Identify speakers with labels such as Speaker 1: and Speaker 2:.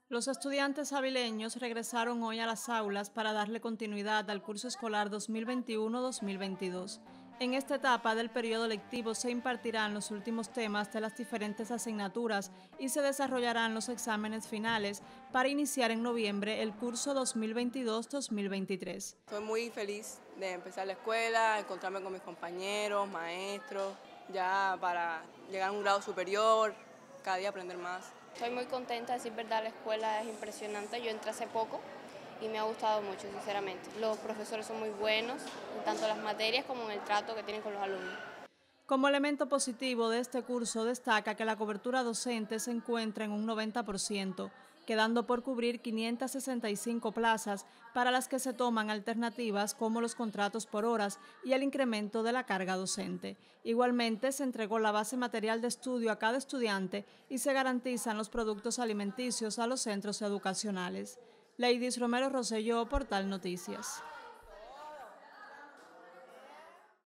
Speaker 1: Los estudiantes avileños regresaron hoy a las aulas para darle continuidad al curso escolar 2021-2022. En esta etapa del periodo lectivo se impartirán los últimos temas de las diferentes asignaturas y se desarrollarán los exámenes finales para iniciar en noviembre el curso 2022-2023.
Speaker 2: Estoy muy feliz de empezar la escuela, encontrarme con mis compañeros, maestros, ya para llegar a un grado superior, cada día aprender más.
Speaker 3: Estoy muy contenta, a decir verdad, la escuela es impresionante. Yo entré hace poco y me ha gustado mucho, sinceramente. Los profesores son muy buenos, en tanto las materias como en el trato que tienen con los alumnos.
Speaker 1: Como elemento positivo de este curso destaca que la cobertura docente se encuentra en un 90%, quedando por cubrir 565 plazas para las que se toman alternativas como los contratos por horas y el incremento de la carga docente. Igualmente se entregó la base material de estudio a cada estudiante y se garantizan los productos alimenticios a los centros educacionales. Leidis Romero Rosselló, Portal Noticias.